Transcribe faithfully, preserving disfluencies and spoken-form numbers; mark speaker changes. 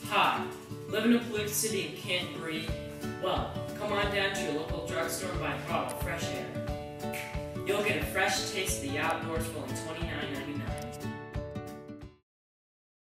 Speaker 1: Hi, live in a polluted city and can't breathe? Well, come on down to your local drugstore and buy a bottle of fresh air. You'll get a fresh taste of the outdoors for only twenty-nine ninety-nine.